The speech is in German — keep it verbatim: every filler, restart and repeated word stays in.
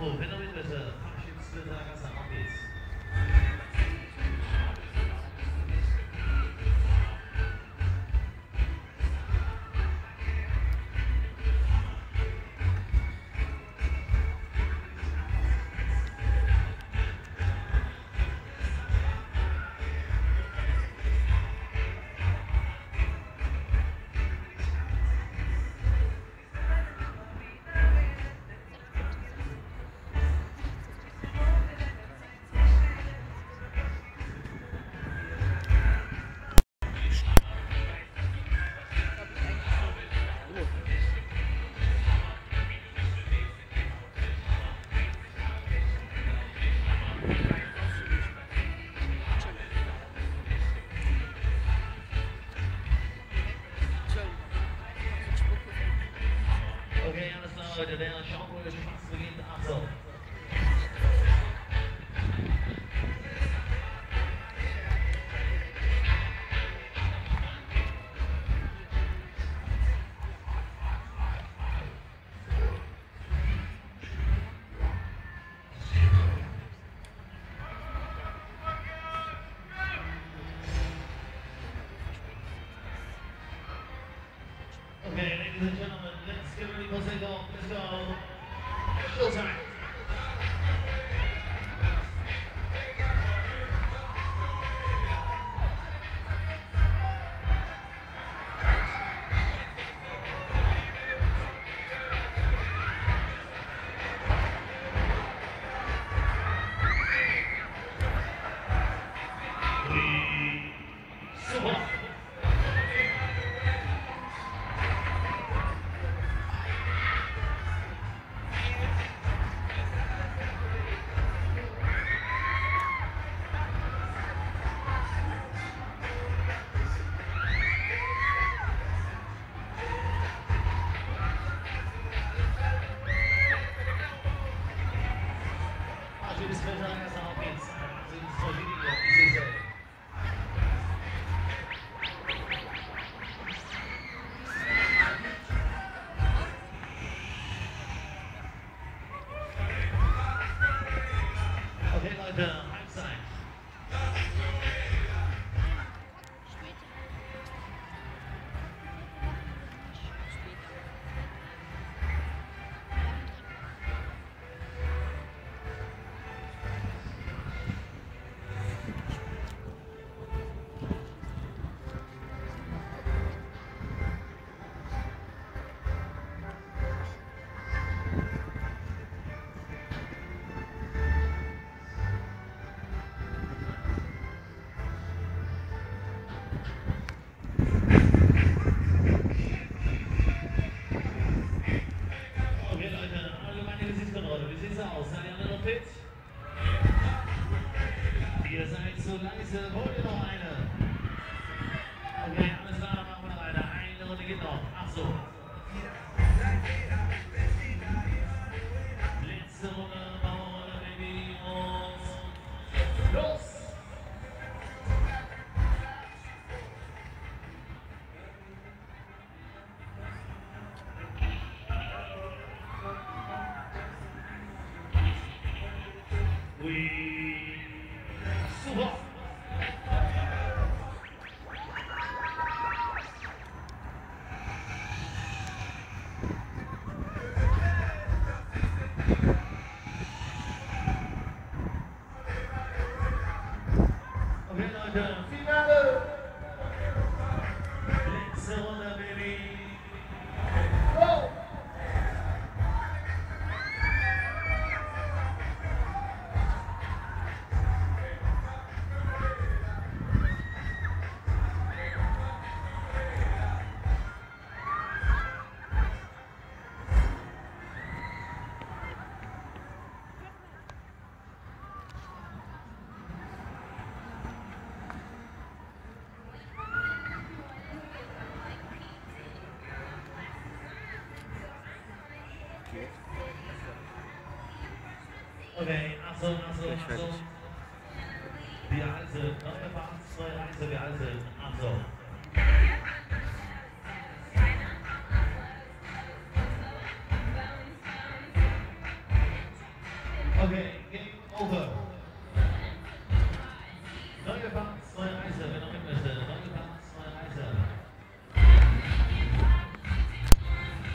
Aufruf, hin damit bitte. Abschiedsbitte, Gast, auf geht's. Okay, alles klar, Leute, der Schaumburger Spaß beginnt. Achtung. Okay, ladies and gentlemen, let's get ready for takeoff. Let's go. Showtime. Super. Okay, Leute, Halbzeit. Wie sieht's aus? Seid ihr alle noch fit? Ihr seid zu leise. Holt ihr noch eine? Okay, alles klar, dann machen wir noch eine. Eine Runde geht noch. Ach so. Letzte Runde, Runde, Baby. Und los! We super. Okay, Leute, Finale. Letzte Runde, Baby. Go! Okay, Achtung, Achtung, Achtung. Die alte, neue Fahrt, neue Reise, die alte, Achtung.